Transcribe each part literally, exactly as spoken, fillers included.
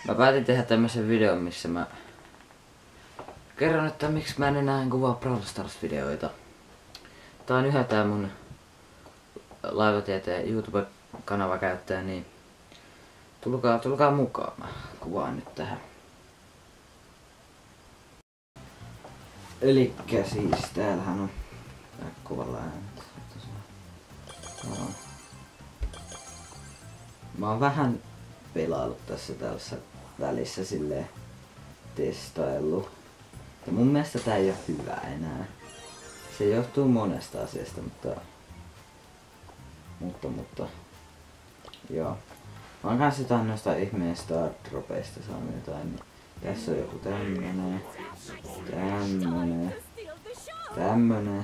Mä päätin tehdä tämmösen videon, missä mä kerron, että miksi mä en enää kuvaa Brawl Stars-videoita. Tää on yhä tää mun Laivatieteen YouTube-kanava käyttäjä, niin tulkaa, tulkaa mukaan. Mä kuvaan nyt tähän. Elikkä siis täällähän on tää kovalla äänet. Mä oon vähän pelaillut tässä tällaisessa välissä silleen testaillut. Ja mun mielestä tää ei oo hyvä enää. Se johtuu monesta asiasta, mutta... Mutta, mutta... Joo. Mä oon kans jotain noista ihmeen Stardropeista saanut jotain. Niin tässä on joku tämmönen. Tämmönen. Tämmönen.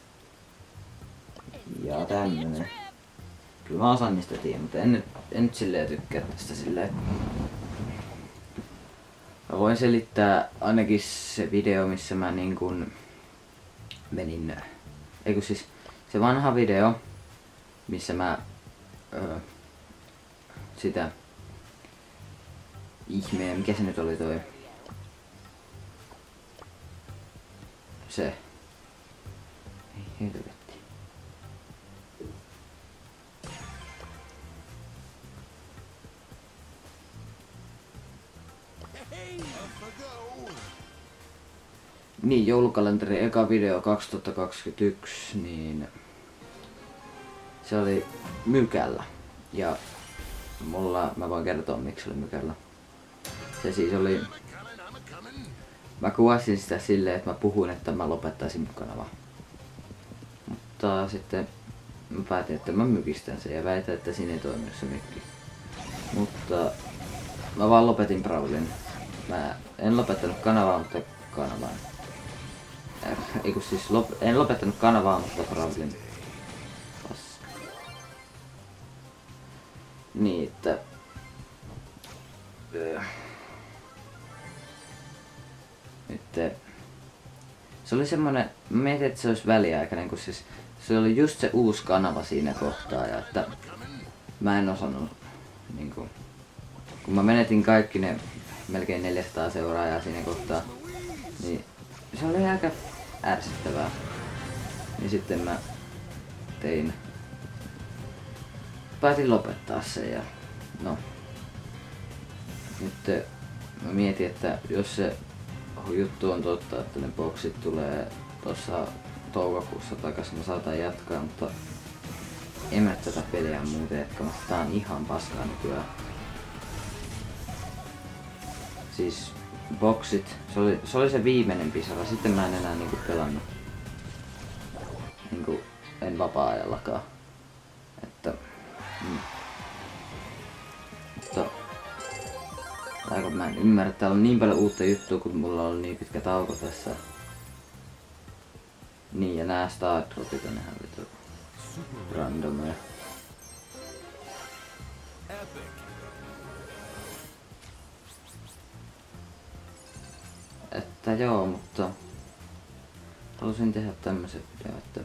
Ja tämmönen. Kyllä mä osaan niistä tiedä, mutta en nyt, en nyt silleen tykkää tästä silleen. Mä voin selittää ainakin se video, missä mä niin kun menin... Eiku siis se vanha video, missä mä öö, sitä ihmeen, mikä se nyt oli toi? Se. Ei helvetti. Niin, joulukalenteri eka video kaksituhattakaksikymmentäyksi, niin se oli Mykällä. Ja mulla, mä voin kertoa miksi se oli Mykällä. Se siis oli... Mä kuvasin sitä silleen, että mä puhuin, että mä lopettaisin mun kanavaa. Mutta sitten mä päätin, että mä mykistän sen ja väitän, että siinä ei toiminut se mikki. Mutta mä vaan lopetin Brawlin. Mä en lopettanut kanavaa, mutta kanavaa. Äh, eiku siis lop en lopettanut kanavaa, mutta Brawlin. Paska. Niin, että... Äh. Nyt... Se oli semmonen... Mä mietin, että se olisi väliaikainen, kun siis... Se oli just se uusi kanava siinä kohtaa ja että... Mä en osannut... Niinku... Kun mä menetin kaikki ne... Melkein neljäsataa seuraajaa siinä kohtaa. Niin... Se oli aika ärsyttävää. Niin sitten mä tein... Päätin lopettaa sen ja... No... Nyt mä mietin, että jos se juttu on totta, että ne boksit tulee tuossa toukokuussa takaisin, mä saatan jatkaa, mutta en mä tätä peliä muuten jatkamassa. Tää on ihan paskaa nykyään. Siis boksit, se oli, se oli se viimeinen pisara, sitten mä en enää niinku pelannut. Niinku en vapaa-ajallakaan. Että... Mm. Mutta... Tai mä en ymmärrä, että täällä on niin paljon uutta juttua, kun mulla on niin pitkä tauko tässä. Niin, ja nää Stardropit on ihan vitu randomeja. Että joo, mutta halusin tehdä tämmösen video, että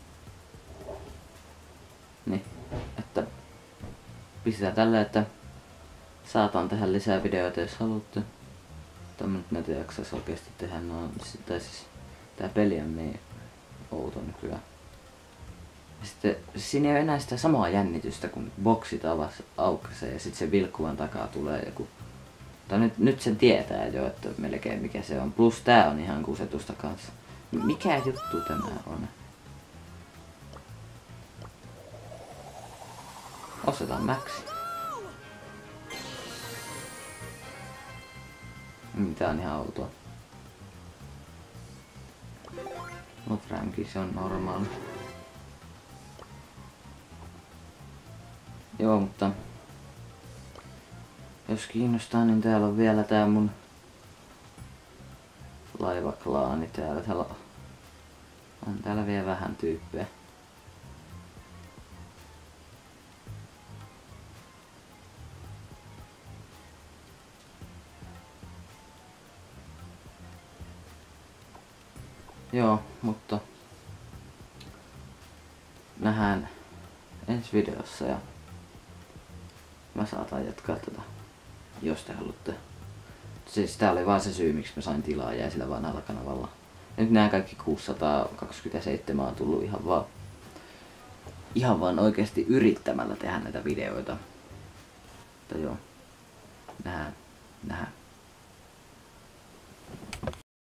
niin, että pistetään tällä, että saatan tehdä lisää videoita, jos haluatte. Tämä nyt näitä jaksais oikeesti tehdä, no, tai siis tää peli on niin outo nykyään. Ja sitten siinä ei ole enää sitä samaa jännitystä, kun boksit avas aukaisee ja sitten se vilkkuvan takaa tulee joku. Tai nyt, nyt sen tietää jo, että melkein mikä se on. Plus tää on ihan kusetusta kanssa. Mikä juttu tämä on? Ostetaan Maxi. Tää on ihan outoa. No Franki, se on normaali. Joo, mutta... Jos kiinnostaa, niin täällä on vielä tää mun... Laivaklaani täällä. Täällä on täällä vielä vähän tyyppejä. Joo, mutta nähdään ensi videossa ja mä saatan jatkaa tätä. jos te haluatte. Se, sitä oli vaan se syy, miksi mä sain tilaa jäi sillä vanhalla kanavalla. Ja nyt nämä kaikki kuusisataakaksikymmentäseitsemän on tullut ihan vaan, ihan vaan oikeasti yrittämällä tehdä näitä videoita. Mutta joo, nähdään, nähdään.